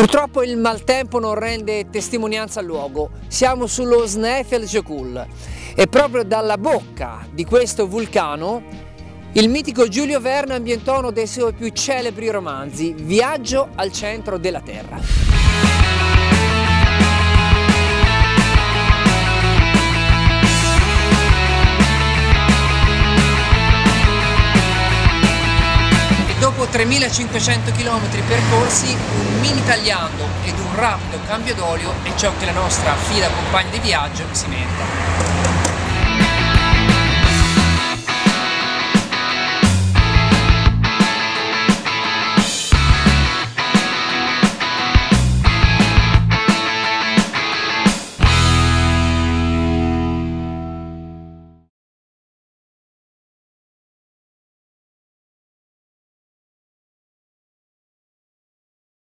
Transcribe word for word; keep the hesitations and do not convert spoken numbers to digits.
Purtroppo il maltempo non rende testimonianza al luogo, siamo sullo Snæfellsjökull e proprio dalla bocca di questo vulcano il mitico Giulio Verne ambientò uno dei suoi più celebri romanzi, Viaggio al centro della Terra. Dopo tremilacinquecento chilometri percorsi, un mini tagliando ed un rapido cambio d'olio è ciò che la nostra fida compagna di viaggio si merita.